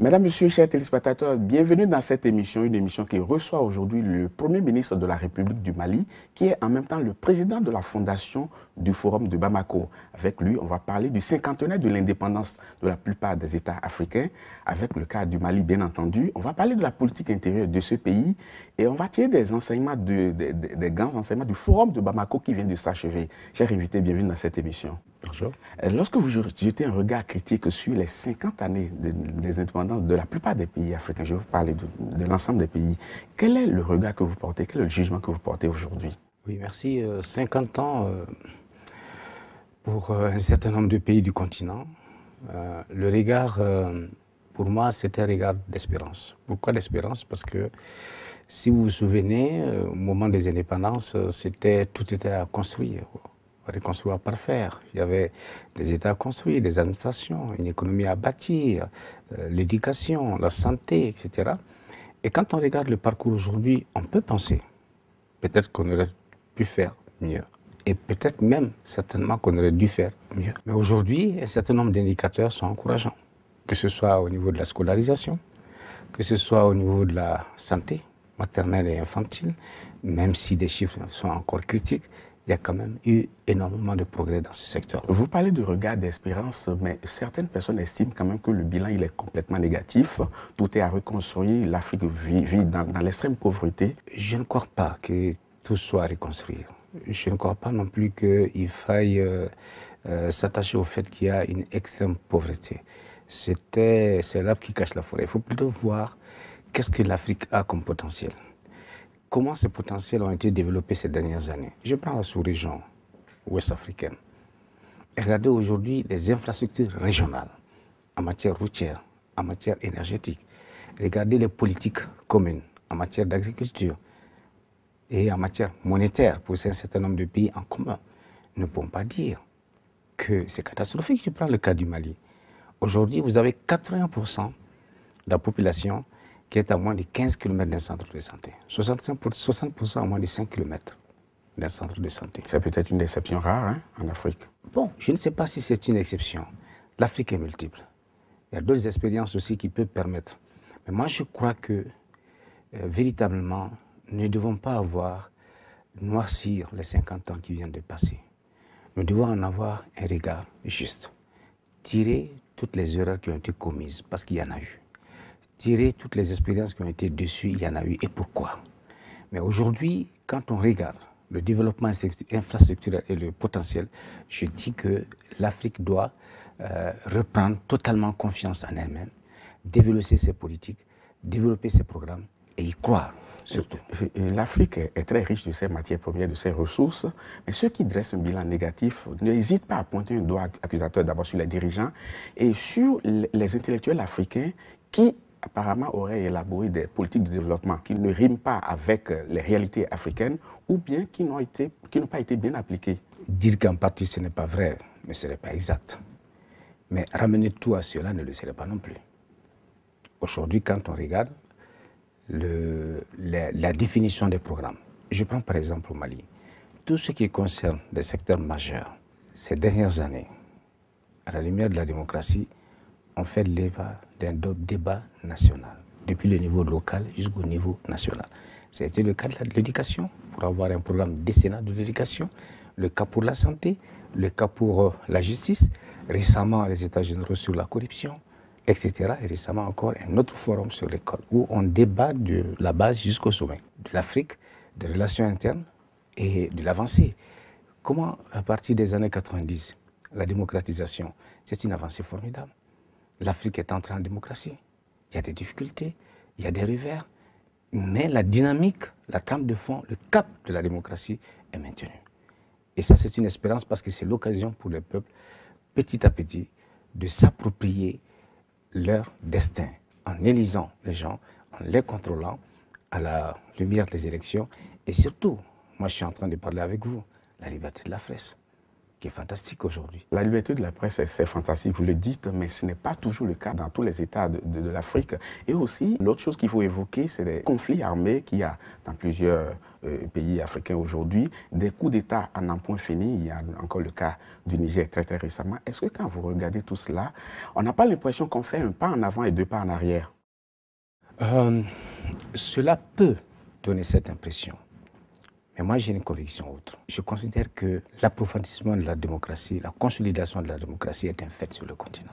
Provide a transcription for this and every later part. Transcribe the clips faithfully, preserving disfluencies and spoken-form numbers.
Mesdames, Messieurs, chers téléspectateurs, bienvenue dans cette émission, une émission qui reçoit aujourd'hui le Premier ministre de la République du Mali, qui est en même temps le président de la fondation du Forum de Bamako. Avec lui, on va parler du cinquantenaire de l'indépendance de la plupart des États africains, avec le cas du Mali, bien entendu. On va parler de la politique intérieure de ce pays et on va tirer des enseignements, de, de, de, des grands enseignements du Forum de Bamako qui vient de s'achever. Chers invités, bienvenue dans cette émission. Bonjour. Lorsque vous jetez un regard critique sur les cinquante années de, des indépendances de la plupart des pays africains, je vais vous parler de, de l'ensemble des pays, quel est le regard que vous portez, quel est le jugement que vous portez aujourd'hui? Oui, merci. Euh, cinquante ans euh, pour euh, un certain nombre de pays du continent. Euh, le regard, euh, pour moi, c'est un regard d'espérance. Pourquoi d'espérance? Parce que si vous vous souvenez, euh, au moment des indépendances, c'était, tout était à construire. Reconstruire, à parfaire. Il y avait des États à construire, des administrations, une économie à bâtir, euh, l'éducation, la santé, et cetera. Et quand on regarde le parcours aujourd'hui, on peut penser peut-être qu'on aurait pu faire mieux. Et peut-être même, certainement, qu'on aurait dû faire mieux. Mais aujourd'hui, un certain nombre d'indicateurs sont encourageants. Que ce soit au niveau de la scolarisation, que ce soit au niveau de la santé maternelle et infantile, même si des chiffres sont encore critiques, il y a quand même eu énormément de progrès dans ce secteur. Vous parlez de regard d'espérance, mais certaines personnes estiment quand même que le bilan il est complètement négatif. Tout est à reconstruire, l'Afrique vit, vit dans, dans l'extrême pauvreté. Je ne crois pas que tout soit à reconstruire. Je ne crois pas non plus qu'il faille euh, euh, s'attacher au fait qu'il y a une extrême pauvreté. C'est l'arbre qui cache la forêt. Il faut plutôt voir qu'est-ce que l'Afrique a comme potentiel. Comment ces potentiels ont été développés ces dernières années. Je prends la sous-région ouest africaine. Regardez aujourd'hui les infrastructures régionales en matière routière, en matière énergétique. Regardez les politiques communes en matière d'agriculture et en matière monétaire pour un certain nombre de pays en commun. Nous ne pouvons pas dire que c'est catastrophique. Je prends le cas du Mali. Aujourd'hui, vous avez quatre-vingts pour cent de la population qui est à moins de quinze kilomètres d'un centre de santé. soixante-cinq pour cent, soixante pour cent à moins de cinq kilomètres d'un centre de santé. C'est peut-être une exception rare hein, en Afrique. Bon, je ne sais pas si c'est une exception. L'Afrique est multiple. Il y a d'autres expériences aussi qui peuvent permettre. Mais moi, je crois que, euh, véritablement, nous ne devons pas avoir noircir les cinquante ans qui viennent de passer. Nous devons en avoir un regard juste. Tirer toutes les erreurs qui ont été commises, parce qu'il y en a eu. Tirer toutes les expériences qui ont été dessus, il y en a eu. Et pourquoi? Mais aujourd'hui, quand on regarde le développement infrastructurel et le potentiel, je dis que l'Afrique doit euh, reprendre totalement confiance en elle-même, développer ses politiques, développer ses programmes et y croire, surtout. L'Afrique est très riche de ses matières premières, de ses ressources, mais ceux qui dressent un bilan négatif n'hésitent pas à pointer un doigt accusateur d'abord sur les dirigeants et sur les intellectuels africains qui apparemment auraient élaboré des politiques de développement qui ne riment pas avec les réalités africaines ou bien qui n'ont été, qui n'ont pas été bien appliquées. Dire qu'en partie ce n'est pas vrai ne serait pas exact. Mais ramener tout à cela ne le serait pas non plus. Aujourd'hui, quand on regarde le, la, la définition des programmes, je prends par exemple au Mali, tout ce qui concerne les secteurs majeurs, ces dernières années, à la lumière de la démocratie, on fait le débat d'un débat national, depuis le niveau local jusqu'au niveau national. C'était le cas de l'éducation, pour avoir un programme décennal de l'éducation, le cas pour la santé, le cas pour euh, la justice, récemment les États généraux sur la corruption, et cetera. Et récemment encore un autre forum sur l'école, où on débat de la base jusqu'au sommet, de l'Afrique, des relations internes et de l'avancée. Comment, à partir des années quatre-vingt-dix, la démocratisation, c'est une avancée formidable. L'Afrique est entrée en démocratie. Il y a des difficultés, il y a des revers, mais la dynamique, la trame de fond, le cap de la démocratie est maintenu. Et ça, c'est une espérance parce que c'est l'occasion pour le peuple, petit à petit, de s'approprier leur destin en élisant les gens, en les contrôlant à la lumière des élections. Et surtout, moi je suis en train de parler avec vous, la liberté de la presse. qui est fantastique aujourd'hui. La liberté de la presse, c'est fantastique, vous le dites, mais ce n'est pas toujours le cas dans tous les États de, de, de l'Afrique. Et aussi, l'autre chose qu'il faut évoquer, c'est les conflits armés qu'il y a dans plusieurs euh, pays africains aujourd'hui. Des coups d'État à n'en point fini. Il y a encore le cas du Niger très très récemment. Est-ce que quand vous regardez tout cela, on n'a pas l'impression qu'on fait un pas en avant et deux pas en arrière? euh, Cela peut donner cette impression. Mais moi, j'ai une conviction autre. Je considère que l'approfondissement de la démocratie, la consolidation de la démocratie est un fait sur le continent.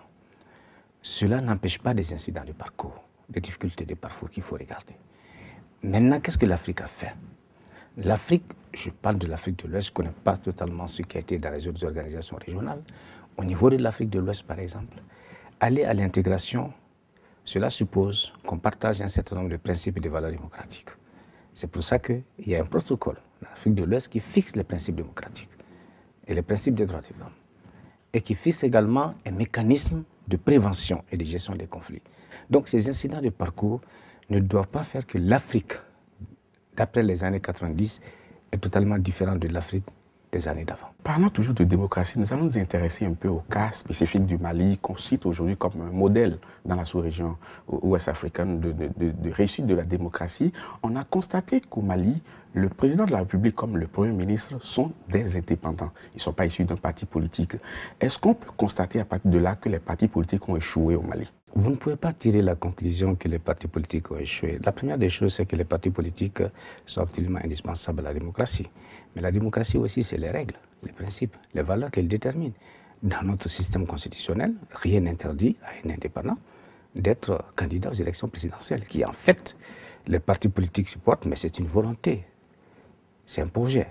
Cela n'empêche pas des incidents de parcours, des difficultés de parcours qu'il faut regarder. Maintenant, qu'est-ce que l'Afrique a fait? L'Afrique, je parle de l'Afrique de l'Ouest, je ne connais pas totalement ce qui a été dans les autres organisations régionales. Au niveau de l'Afrique de l'Ouest, par exemple, aller à l'intégration, cela suppose qu'on partage un certain nombre de principes et de valeurs démocratiques. C'est pour ça qu'il y a un protocole en Afrique de l'Ouest qui fixe les principes démocratiques et les principes des droits de l'homme et qui fixe également un mécanisme de prévention et de gestion des conflits. Donc ces incidents de parcours ne doivent pas faire que l'Afrique, d'après les années quatre-vingt-dix, est totalement différente de l'Afrique des années d'avant. Parlant toujours de démocratie, nous allons nous intéresser un peu au cas spécifique du Mali, qu'on cite aujourd'hui comme un modèle dans la sous-région ouest africaine de, de, de, de réussite de la démocratie. On a constaté qu'au Mali, le président de la République comme le Premier ministre sont des indépendants. Ils ne sont pas issus d'un parti politique. Est-ce qu'on peut constater à partir de là que les partis politiques ont échoué au Mali? Vous ne pouvez pas tirer la conclusion que les partis politiques ont échoué. La première des choses, c'est que les partis politiques sont absolument indispensables à la démocratie. Mais la démocratie aussi, c'est les règles, les principes, les valeurs qu'elle détermine. Dans notre système constitutionnel, rien n'interdit à un indépendant d'être candidat aux élections présidentielles, qui en fait, les partis politiques supportent, mais c'est une volonté, c'est un projet.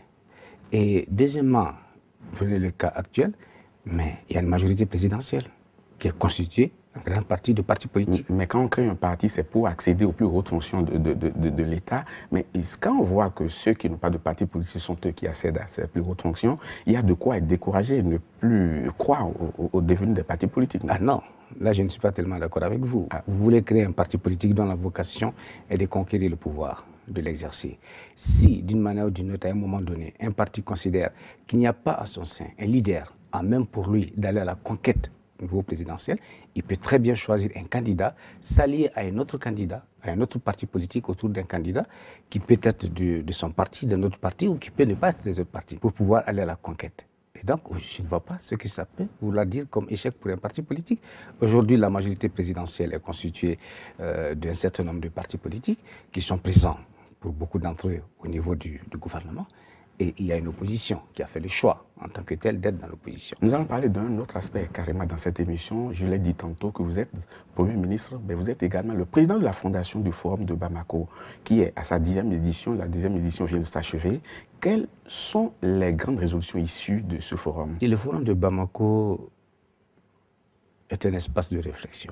Et deuxièmement, prenez le cas actuel, mais il y a une majorité présidentielle qui est constituée en grande partie de partis politiques. Mais quand on crée un parti, c'est pour accéder aux plus hautes fonctions de, de, de, de, de l'État. Mais quand on voit que ceux qui n'ont pas de parti politique sont eux qui accèdent à ces plus hautes fonctions, il y a de quoi être découragé et ne plus croire au, au, au devenir des partis politiques. Non? Ah non, là je ne suis pas tellement d'accord avec vous. Ah. Vous voulez créer un parti politique dont la vocation est de conquérir le pouvoir, de l'exercer. Si, d'une manière ou d'une autre, à un moment donné, un parti considère qu'il n'y a pas à son sein un leader, à même pour lui d'aller à la conquête au niveau présidentiel, il peut très bien choisir un candidat, s'allier à un autre candidat, à un autre parti politique autour d'un candidat qui peut être de, de son parti, d'un autre parti, ou qui peut ne pas être des autres partis, pour pouvoir aller à la conquête. Et donc, je ne vois pas ce que ça peut vouloir dire comme échec pour un parti politique. Aujourd'hui, la majorité présidentielle est constituée euh, d'un certain nombre de partis politiques qui sont présents pour beaucoup d'entre eux au niveau du, du gouvernement. Et il y a une opposition qui a fait le choix, en tant que telle, d'être dans l'opposition. Nous allons parler d'un autre aspect carrément dans cette émission. Je l'ai dit tantôt que vous êtes Premier ministre, mais vous êtes également le président de la fondation du Forum de Bamako, qui est à sa dixième édition. La dixième édition vient de s'achever. Quelles sont les grandes résolutions issues de ce forum? Le Forum de Bamako est un espace de réflexion.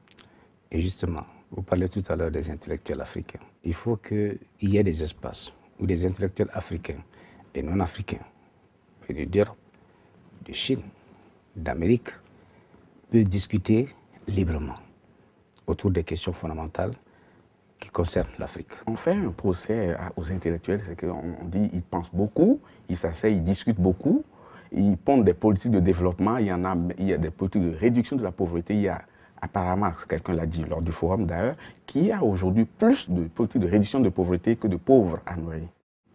Et justement, vous parlez tout à l'heure des intellectuels africains. Il faut qu'il y ait des espaces où des intellectuels africains et non africains, d'Europe, de Chine, d'Amérique, peuvent discuter librement autour des questions fondamentales qui concernent l'Afrique. On fait un procès aux intellectuels, c'est qu'on dit qu'ils pensent beaucoup, ils s'asseyent, ils discutent beaucoup, ils pondent des politiques de développement, il y en a, il y a des politiques de réduction de la pauvreté, il y a apparemment, quelqu'un l'a dit lors du forum d'ailleurs, qu'il y a aujourd'hui plus de politiques de réduction de pauvreté que de pauvres à nourrir.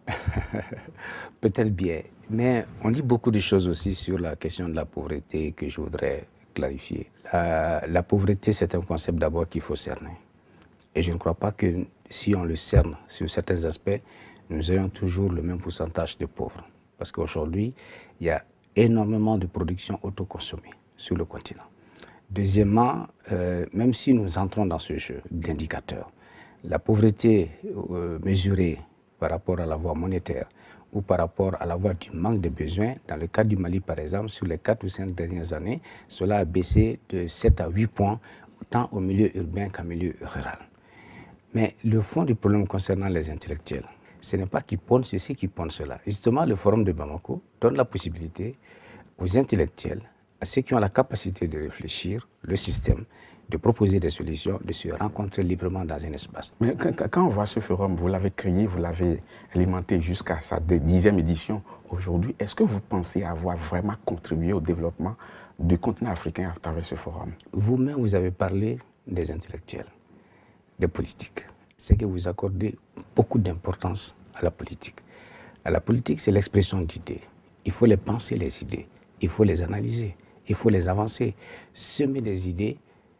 Peut-être bien, mais on dit beaucoup de choses aussi sur la question de la pauvreté que je voudrais clarifier. La, la pauvreté, c'est un concept d'abord qu'il faut cerner. Et je ne crois pas que si on le cerne sur certains aspects, nous ayons toujours le même pourcentage de pauvres. Parce qu'aujourd'hui, il y a énormément de production autoconsommée sur le continent. Deuxièmement, euh, même si nous entrons dans ce jeu d'indicateurs, la pauvreté euh, mesurée par rapport à la voie monétaire ou par rapport à la voie du manque de besoins, dans le cas du Mali par exemple, sur les quatre ou cinq dernières années, cela a baissé de sept à huit points, tant au milieu urbain qu'en milieu rural. Mais le fond du problème concernant les intellectuels, ce n'est pas qu'ils pondent ceci, qu'ils pondent cela. Justement, le Forum de Bamako donne la possibilité aux intellectuels, à ceux qui ont la capacité de réfléchir le système, de proposer des solutions, de se rencontrer librement dans un espace. Mais quand on voit ce forum, vous l'avez créé, vous l'avez alimenté jusqu'à sa dixième édition aujourd'hui, est-ce que vous pensez avoir vraiment contribué au développement du continent africain à travers ce forum? Vous-même, vous avez parlé des intellectuels, des politiques. C'est que vous accordez beaucoup d'importance à la politique. À la politique, c'est l'expression d'idées. Il faut les penser, les idées. Il faut les analyser. Il faut les avancer. Semer des idées,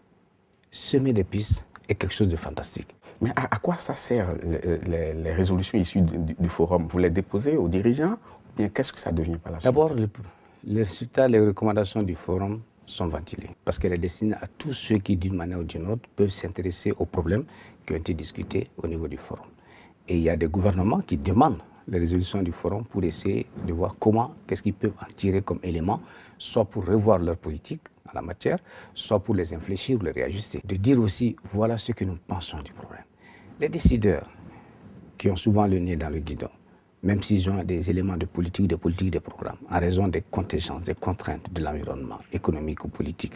semer des pistes est quelque chose de fantastique. Mais à, à quoi ça sert les, les, les résolutions issues du, du, du forum? Vous les déposez aux dirigeants ou bien qu'est-ce que ça devient par la suite? D'abord, le, les résultats, les recommandations du forum sont ventilées parce qu'elle est destinée à tous ceux qui, d'une manière ou d'une autre, peuvent s'intéresser aux problèmes qui ont été discutés au niveau du forum. Et il y a des gouvernements qui demandent les résolutions du forum pour essayer de voir comment, qu'est-ce qu'ils peuvent en tirer comme élément, soit pour revoir leur politique en la matière, soit pour les infléchir ou les réajuster. De dire aussi, voilà ce que nous pensons du problème. Les décideurs, qui ont souvent le nez dans le guidon, même s'ils ont des éléments de politique, de politique, de programme, en raison des contingences, des contraintes de l'environnement économique ou politique,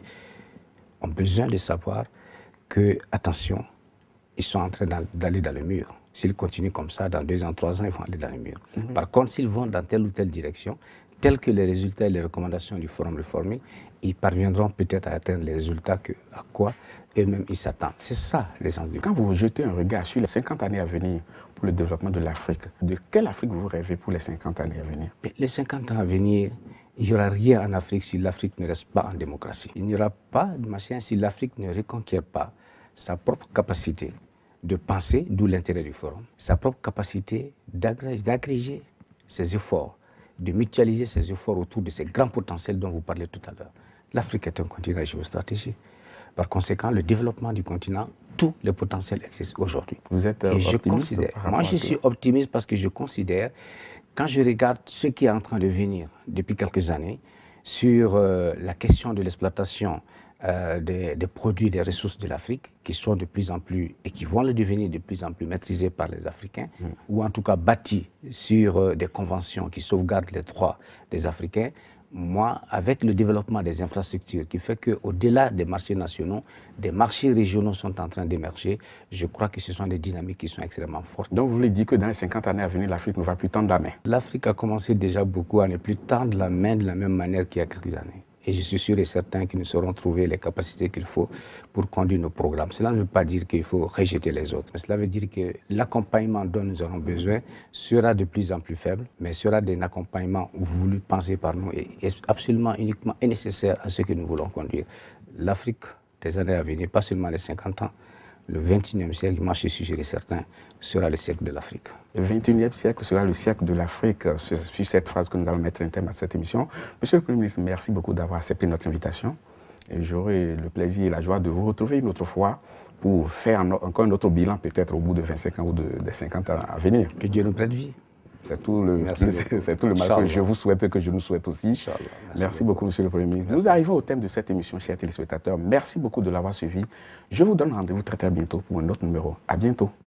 ont besoin de savoir que, attention, ils sont en train d'aller dans le mur. S'ils continuent comme ça, dans deux ans, trois ans, ils vont aller dans le mur. Mm-hmm. Par contre, s'ils vont dans telle ou telle direction, tels que les résultats et les recommandations du Forum Reforming, ils parviendront peut-être à atteindre les résultats que, à quoi eux-mêmes ils s'attendent. C'est ça l'essence du. Quand vous jetez un regard sur les cinquante années à venir pour le développement de l'Afrique, de quelle Afrique vous rêvez pour les cinquante années à venir? Mais les cinquante ans à venir, il n'y aura rien en Afrique si l'Afrique ne reste pas en démocratie. Il n'y aura pas de machin si l'Afrique ne reconquiert pas sa propre capacité de penser, d'où l'intérêt du forum, sa propre capacité d'agréger ses efforts, de mutualiser ses efforts autour de ces grands potentiels dont vous parlez tout à l'heure. L'Afrique est un continent géostratégique. Par conséquent, le développement du continent, tous les potentiels existent aujourd'hui. Vous êtes euh, Et je optimiste considère, moi, je suis optimiste parce que je considère, quand je regarde ce qui est en train de venir depuis quelques années sur euh, la question de l'exploitation euh, des, des produits, des ressources de l'Afrique, qui sont de plus en plus, et qui vont le devenir de plus en plus maîtrisés par les Africains, mmh. ou en tout cas bâtis sur euh, des conventions qui sauvegardent les droits des Africains. Moi, avec le développement des infrastructures qui fait qu'au-delà des marchés nationaux, des marchés régionaux sont en train d'émerger, je crois que ce sont des dynamiques qui sont extrêmement fortes. Donc vous voulez dire que dans les cinquante années à venir, l'Afrique ne va plus tendre la main? L'Afrique a commencé déjà beaucoup à ne plus tendre la main de la même manière qu'il y a quelques années. Et je suis sûr et certain que nous saurons trouver les capacités qu'il faut pour conduire nos programmes. Cela ne veut pas dire qu'il faut rejeter les autres. Cela veut dire que l'accompagnement dont nous aurons besoin sera de plus en plus faible, mais sera un accompagnement voulu, pensé par nous et absolument uniquement et nécessaire à ce que nous voulons conduire. L'Afrique des années à venir, pas seulement les cinquante ans, le vingt et unième siècle, moi je suis sûr et certain, sera le siècle de l'Afrique. Le vingt et unième siècle sera le siècle de l'Afrique. Sur cette phrase que nous allons mettre un thème à cette émission. Monsieur le Premier ministre, merci beaucoup d'avoir accepté notre invitation. Et j'aurai le plaisir et la joie de vous retrouver une autre fois pour faire encore un autre bilan, peut-être au bout de vingt-cinq ans ou de, de cinquante ans à venir. Que Dieu nous prête vie. C'est tout le, c'est tout le mal que je vous souhaite, que je nous souhaite aussi. Merci, Merci beaucoup, beaucoup, Monsieur le Premier ministre. Merci. Nous arrivons au thème de cette émission, chers téléspectateurs. Merci beaucoup de l'avoir suivi. Je vous donne rendez-vous très très bientôt pour un autre numéro. À bientôt.